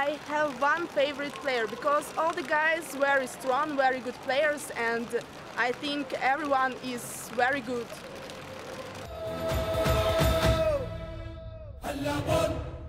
I have one favorite player because all the guys very strong, very good players, and I think everyone is very good.